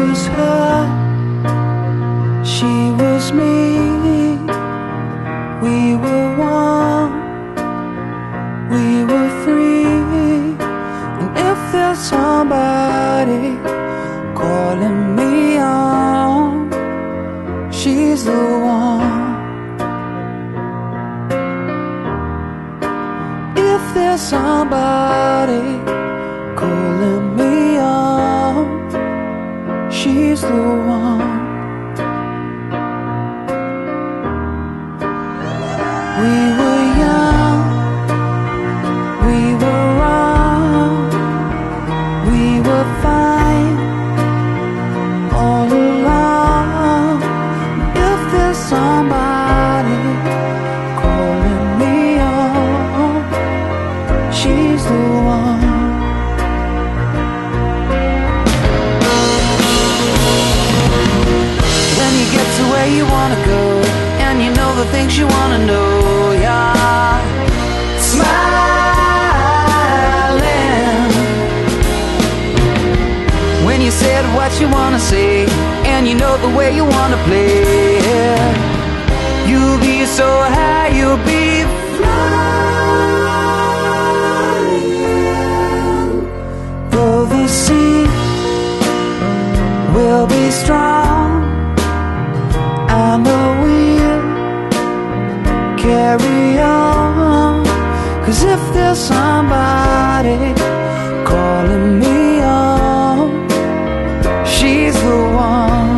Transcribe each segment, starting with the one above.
was her, she was me. We were one, we were free. And if there's somebody calling me on, she's the one. If there's somebody calling me on, she's the one. We were young, we were wrong, we were fine all along. If there's somebody calling me on, she's the one. When you get to where you wanna go, and you know the things you wanna know, yeah, smiling. When you said what you wanna say, and you know the way you wanna play, you'll be so high, you'll be flying. Though the sea will be strong, I know we'll carry on. 'Cause if there's somebody calling me on, she's the one.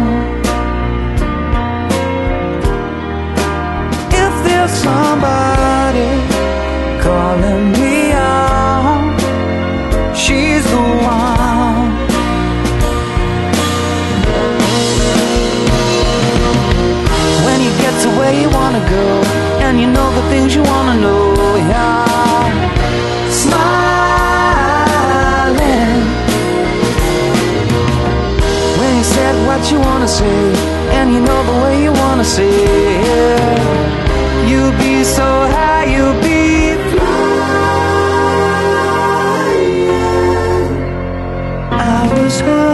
If there's somebody calling me on, she's the one. When you get to where you wanna go, and you know the things you wanna know, yeah, smiling. When you said what you wanna say, and you know the way you wanna say it, you'll be so high, you'll be flying. I was her,